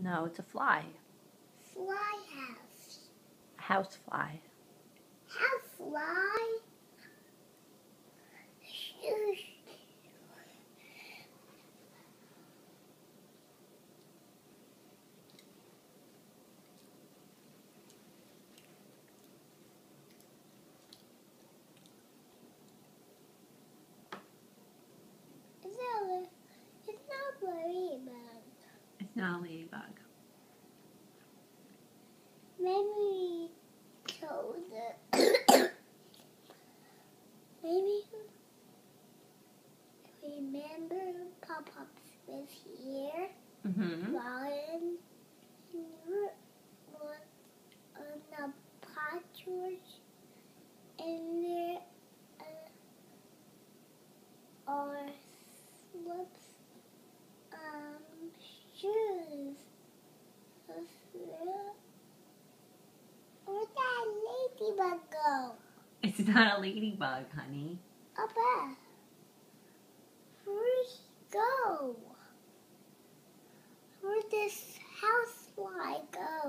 No, it's a fly. Fly house. House fly. House fly. Shoes. It's not a ladybug. It's not a ladybug. Maybe told it. Maybe remember Pop-Ups was here. Lion was on the patches, and there are slips, shoes. Where'd that ladybug go? It's not a ladybug, honey. Up there. Where'd he go? Where'd this housefly go?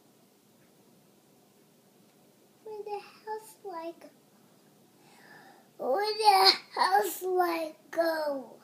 Where'd the housefly go? Where'd the housefly go?